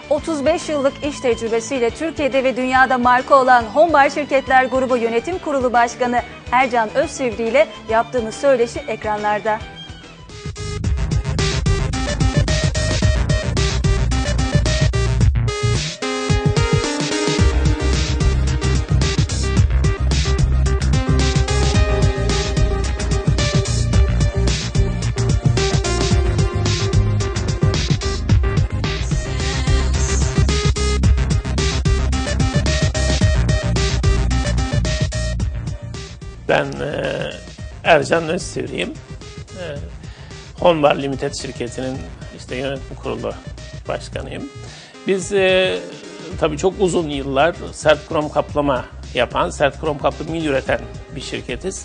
35 yıllık iş tecrübesiyle Türkiye'de ve dünyada marka olan Hombar Şirketler Grubu Yönetim Kurulu Başkanı Ercan Özsivri ile yaptığımız söyleşi ekranlarda. Ben Ercan Özsivri'yim. Hombar Limited şirketinin yönetim kurulu başkanıyım. Biz tabii çok uzun yıllar sert krom kaplama yapan, sert krom kaplı mil üreten bir şirketiz.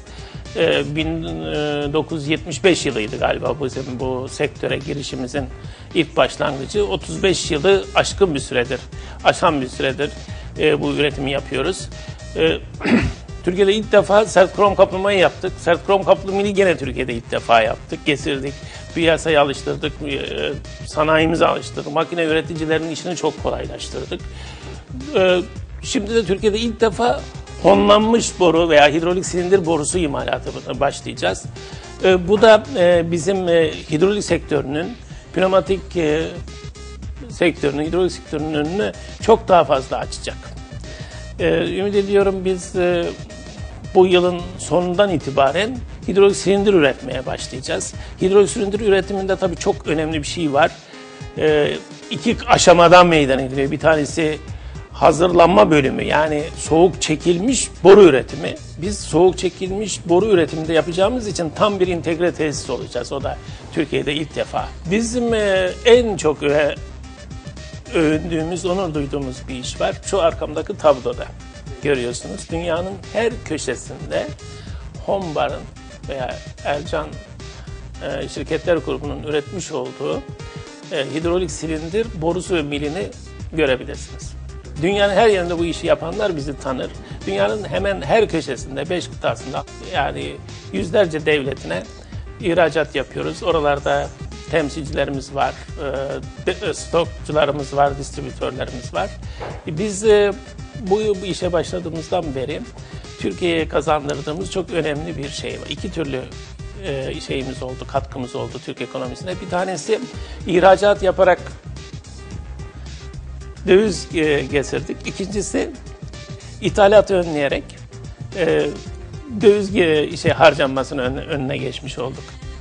1975 yılıydı galiba bizim bu sektöre girişimizin ilk başlangıcı. 35 yılı aşan bir süredir bu üretimi yapıyoruz. Türkiye'de ilk defa sert krom kaplamayı yaptık. Sert krom kaplı mili gene Türkiye'de ilk defa yaptık. Getirdik, piyasaya alıştırdık, sanayimizi alıştırdık. Makine üreticilerinin işini çok kolaylaştırdık. Şimdi de Türkiye'de ilk defa honlanmış boru veya hidrolik silindir borusu imalatına başlayacağız. Bu da bizim hidrolik sektörünün, pneumatik sektörünün, hidrolik sektörünün önünü çok daha fazla açacak. Ümit ediyorum biz bu yılın sonundan itibaren hidrolik silindir üretmeye başlayacağız. Hidrolik silindir üretiminde tabii çok önemli bir şey var. İki aşamadan meydana geliyor. Bir tanesi hazırlanma bölümü, yani soğuk çekilmiş boru üretimi. Biz soğuk çekilmiş boru üretiminde yapacağımız için tam bir entegre tesis olacağız. O da Türkiye'de ilk defa. Bizim en çok övündüğümüz, onur duyduğumuz bir iş var. Şu arkamdaki tabloda görüyorsunuz. Dünyanın her köşesinde Hombar'ın veya Ercan Şirketler Grubu'nun üretmiş olduğu hidrolik silindir borusu ve milini görebilirsiniz. Dünyanın her yerinde bu işi yapanlar bizi tanır. Dünyanın hemen her köşesinde, 5 kıtasında, yani yüzlerce devletine ihracat yapıyoruz. Oralarda temsilcilerimiz var, stokçularımız var, distribütörlerimiz var. Biz bu işe başladığımızdan beri Türkiye'ye kazandırdığımız çok önemli bir şey var. İki türlü şeyimiz oldu, katkımız oldu Türk ekonomisine. Bir tanesi ihracat yaparak döviz getirdik. İkincisi ithalatı önleyerek döviz harcanmasının önüne geçmiş olduk.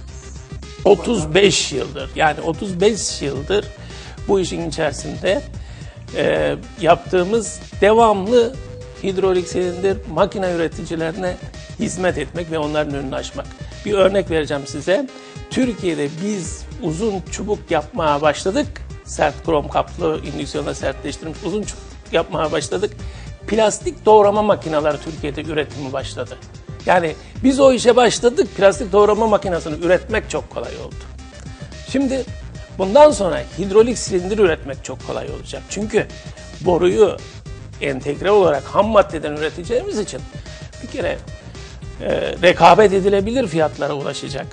35 yıldır, yani 35 yıldır bu işin içerisinde yaptığımız devamlı hidrolik silindir makine üreticilerine hizmet etmek ve onların önünü açmak. Bir örnek vereceğim size. Türkiye'de biz uzun çubuk yapmaya başladık. Sert krom kaplı, indüksiyonla sertleştirilmiş uzun çubuk yapmaya başladık. Plastik doğrama makineleri Türkiye'de üretimi başladı. Yani biz o işe başladık, plastik doğrama makinesini üretmek çok kolay oldu. Şimdi bundan sonra hidrolik silindir üretmek çok kolay olacak. Çünkü boruyu entegre olarak ham maddeden üreteceğimiz için bir kere rekabet edilebilir fiyatlara ulaşacak.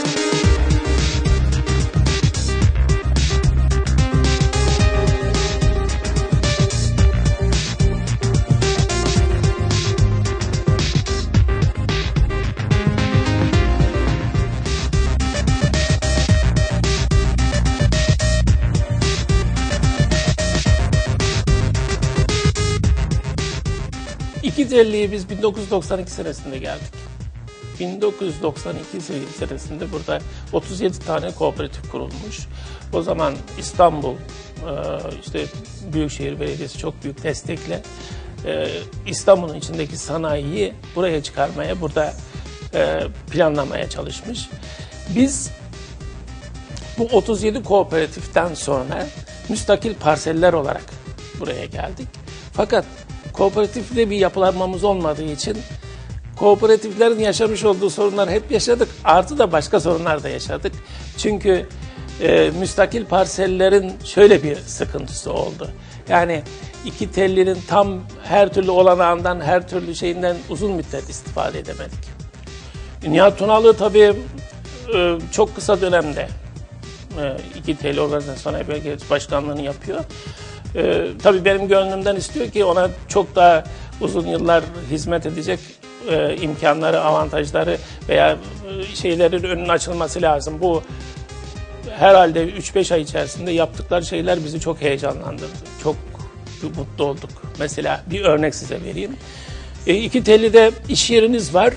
İki telliye biz 1992 senesinde geldik. 1992 senesinde burada 37 tane kooperatif kurulmuş. O zaman İstanbul Büyükşehir Belediyesi çok büyük destekle İstanbul'un içindeki sanayiyi buraya çıkarmaya, burada planlamaya çalışmış. Biz bu 37 kooperatiften sonra müstakil parseller olarak buraya geldik. Fakat kooperatifle bir yapılanmamız olmadığı için kooperatiflerin yaşamış olduğu sorunlar hep yaşadık. Artı da başka sorunlar da yaşadık. Çünkü müstakil parsellerin şöyle bir sıkıntısı oldu. Yani iki tellinin tam her türlü olanağından, her türlü şeyinden uzun müddet istifade edemedik. Nihat Tunalı tabii çok kısa dönemde iki telli organizasyon bölge başkanlığını yapıyor. Tabii benim gönlümden istiyor ki ona çok daha uzun yıllar hizmet edecek imkanları, avantajları veya şeylerin önünün açılması lazım. Bu herhalde 3-5 ay içerisinde yaptıkları şeyler bizi çok heyecanlandırdı. Çok mutlu olduk. Mesela bir örnek size vereyim. İkitelli'de iş yeriniz var.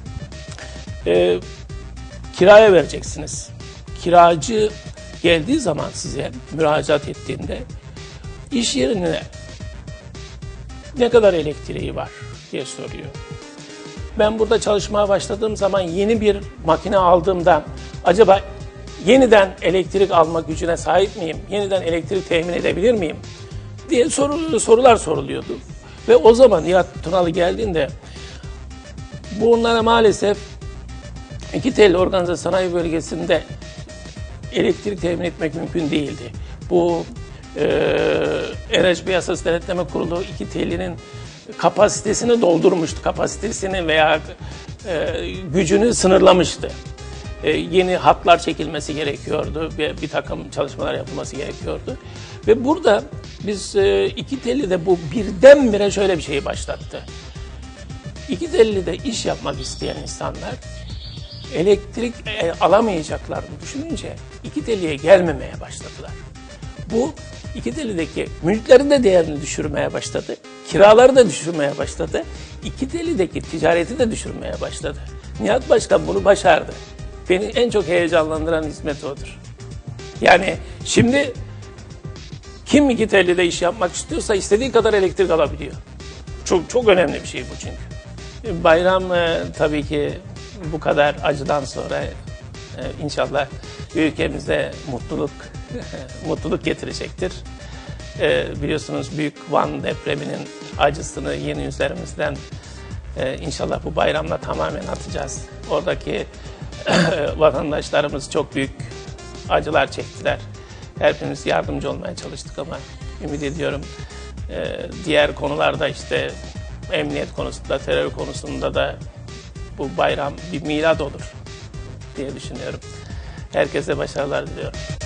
Kiraya vereceksiniz. Kiracı geldiği zaman size müracaat ettiğinde iş yerine ne kadar elektriği var diye soruyor. Ben burada çalışmaya başladığım zaman yeni bir makine aldığımda acaba yeniden elektrik alma gücüne sahip miyim? Yeniden elektrik temin edebilir miyim? Diye sorular soruluyordu. Ve o zaman Nihat Tunalı geldiğinde bunlara maalesef İkitelli Organize Sanayi Bölgesi'nde elektrik temin etmek mümkün değildi. Bu Enerji Piyasası Denetleme Kurulu İkitelli'nin kapasitesini doldurmuştu. Kapasitesini veya gücünü sınırlamıştı. Yeni hatlar çekilmesi gerekiyordu. Bir takım çalışmalar yapılması gerekiyordu. Ve burada biz İkitelli'de bu birdenbire şöyle bir şeyi başlattı. İkitelli'de iş yapmak isteyen insanlar elektrik alamayacaklarını düşününce İkitelli'ye gelmemeye başladılar. Bu İkitelli'deki mülklerin de değerini düşürmeye başladı. Kiraları da düşürmeye başladı. İkitelli'deki ticareti de düşürmeye başladı. Nihat Başkan bunu başardı. Beni en çok heyecanlandıran hizmet odur. Yani şimdi kim İkitelli'de iş yapmak istiyorsa istediği kadar elektrik alabiliyor. Çok önemli bir şey bu çünkü. Bayram tabii ki bu kadar acıdan sonra inşallah ülkemize mutluluk getirecektir. Biliyorsunuz Büyük Van depreminin acısını yeni üzerimizden inşallah bu bayramla tamamen atacağız. Oradaki vatandaşlarımız çok büyük acılar çektiler. Hepimiz yardımcı olmaya çalıştık ama ümit ediyorum diğer konularda işte emniyet konusunda, terör konusunda da bu bayram bir milat olur diye düşünüyorum. Herkese başarılar diliyorum.